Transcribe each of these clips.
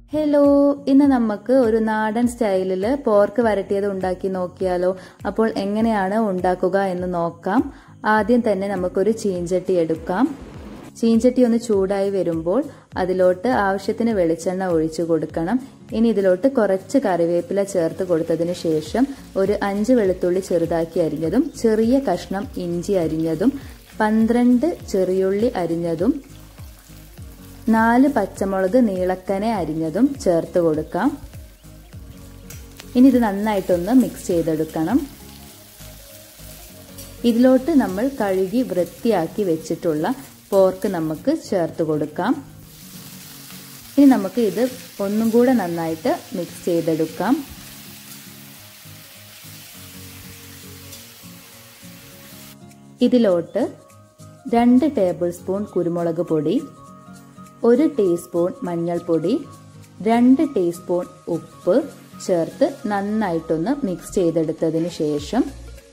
Hello, ഇന്ന് നമുക്ക് ഒരു നാടൻ സ്റ്റൈലിൽ പോർക്ക് വരട്ടിയത് ഉണ്ടാക്കി നോക്കിയാലോ? അപ്പോൾ എങ്ങനെയാണ് ഉണ്ടാക്കുക എന്ന് നോക്കാം. ആദ്യം തന്നെ നമുക്കൊരു ചീഞ്ചട്ടി എടുക്കാം. ചീഞ്ചട്ടി ഒന്ന് ചൂടായി വരുമ്പോൾ അതിലോട്ട് ആവശ്യത്തിന് വെളിച്ചെണ്ണ ഒഴിച്ചു കൊടുക്കണം. ഇനി ഇതിലോട്ട് കുറച്ച് കറിവേപ്പില ചേർത്ത് കൊടുത്തതിന് ശേഷം ഒരു 5 വെളുത്തുള്ളി ചെറുതാക്കി അരിഞ്ഞതും, ചെറിയ കഷ്ണം ഇഞ്ചി അരിഞ്ഞതും, 12 ചെറിയുള്ളി അരിഞ്ഞതും, 4 പച്ചമുളക് നീളക്കനെ അരിഞ്ഞതും ചേർത്ത് കൊടുക്കാം. ഇനി ഇത് നന്നായിട്ടൊന്ന് മിക്സ് ചെയ്തെടുക്കണം. ഇതിലോട്ട് നമ്മൾ കഴുകി വൃത്തിയാക്കി വെച്ചിട്ടുള്ള പോർക്ക് നമുക്ക് ചേർത്ത് കൊടുക്കാം. ഇനി നമുക്ക് ഇത് ഒന്നും കൂടെ നന്നായിട്ട് മിക്സ് ചെയ്തെടുക്കാം. ഇതിലോട്ട് 2 ടേബിൾ സ്പൂൺ കുരുമുളക് പൊടി, 1 ടീസ്പൂൺ മഞ്ഞൾപ്പൊടി, 2 ടീസ്പൂൺ ഉപ്പ് ചേർത്ത് നന്നായിട്ടൊന്ന് മിക്സ് ചെയ്തെടുത്തതിന് ശേഷം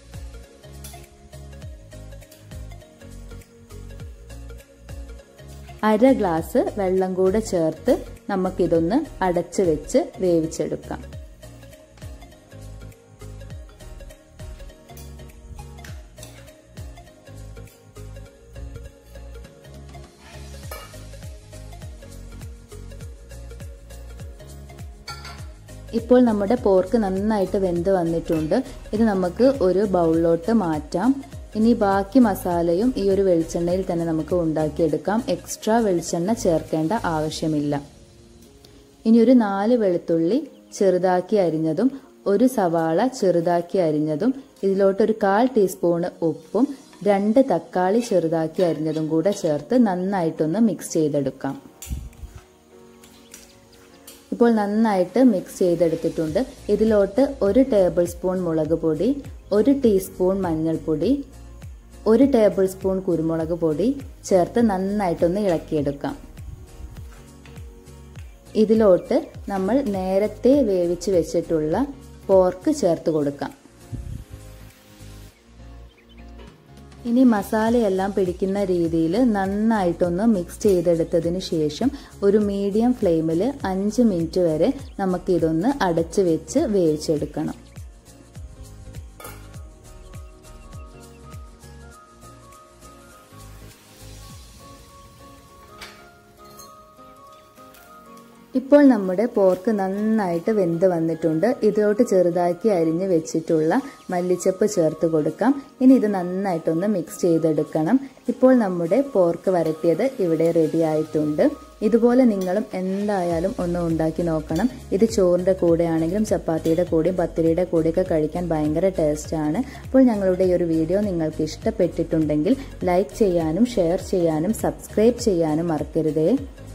അര ഗ്ലാസ് വെള്ളം കൂടെ ചേർത്ത് നമുക്കിതൊന്ന് അടച്ചു വെച്ച് വേവിച്ചെടുക്കാം. ഇപ്പോൾ നമ്മുടെ പോർക്ക് നന്നായിട്ട് വെന്ത് വന്നിട്ടുണ്ട്. ഇത് നമുക്ക് ഒരു ബൗളിലോട്ട് മാറ്റാം. ഇനി ബാക്കി മസാലയും ഈ ഒരു വെളിച്ചെണ്ണയിൽ തന്നെ നമുക്ക് ഉണ്ടാക്കിയെടുക്കാം. എക്സ്ട്രാ വെളിച്ചെണ്ണ ചേർക്കേണ്ട ആവശ്യമില്ല. ഇനി ഒരു 4 വെളുത്തുള്ളി ചെറുതാക്കി അരിഞ്ഞതും, 1 സവാള ചെറുതാക്കി അരിഞ്ഞതും, ഇതിലോട്ട് ഒരു 1/4 ടീസ്പൂണ് ഉപ്പും, 2 തക്കാളി ചെറുതാക്കി അരിഞ്ഞതും കൂടെ ചേർത്ത് നന്നായിട്ടൊന്ന് മിക്സ് ചെയ്തെടുക്കാം. ഇപ്പോൾ നന്നായിട്ട് മിക്സ് ചെയ്തെടുത്തിട്ടുണ്ട്. ഇതിലോട്ട് 1 ടേബിൾ സ്പൂൺ മുളക് പൊടി, 1 ടീസ്പൂൺ മഞ്ഞൾപ്പൊടി, 1 ടേബിൾ സ്പൂൺ കുരുമുളക് പൊടി ചേർത്ത് നന്നായിട്ടൊന്ന് ഇളക്കിയെടുക്കാം. ഇതിലോട്ട് നമ്മൾ നേരത്തെ വേവിച്ച് വെച്ചിട്ടുള്ള പോർക്ക് ചേർത്ത് കൊടുക്കാം. ഇനി മസാലയെല്ലാം പിടിക്കുന്ന രീതിയിൽ നന്നായിട്ടൊന്ന് മിക്സ് ചെയ്തെടുത്തതിന് ശേഷം ഒരു മീഡിയം ഫ്ലെയിമിൽ 5 മിനിറ്റ് വരെ നമുക്കിതൊന്ന് അടച്ചു വെച്ച് വേവിച്ചെടുക്കണം. ഇപ്പോൾ നമ്മുടെ പോർക്ക് നന്നായിട്ട് വെന്ത് വന്നിട്ടുണ്ട്. ഇതിലോട്ട് ചെറുതാക്കി അരിഞ്ഞ് വെച്ചിട്ടുള്ള മല്ലിച്ചപ്പ് ചേർത്ത് കൊടുക്കാം. ഇനി ഇത് നന്നായിട്ടൊന്ന് മിക്സ് ചെയ്തെടുക്കണം. ഇപ്പോൾ നമ്മുടെ പോർക്ക് വരട്ടിയത് ഇവിടെ റെഡി ആയിട്ടുണ്ട്. ഇതുപോലെ നിങ്ങളും എന്തായാലും ഒന്ന് ഉണ്ടാക്കി നോക്കണം. ഇത് ചോറിൻ്റെ കൂടെ ആണെങ്കിലും ചപ്പാത്തിയുടെ കൂടെയും പത്തിരിയുടെ കൂടെയൊക്കെ കഴിക്കാൻ ഭയങ്കര ടേസ്റ്റാണ്. അപ്പോൾ ഞങ്ങളുടെ ഈ ഒരു വീഡിയോ നിങ്ങൾക്ക് ഇഷ്ടപ്പെട്ടിട്ടുണ്ടെങ്കിൽ ലൈക്ക് ചെയ്യാനും ഷെയർ ചെയ്യാനും സബ്സ്ക്രൈബ് ചെയ്യാനും മറക്കരുതേ.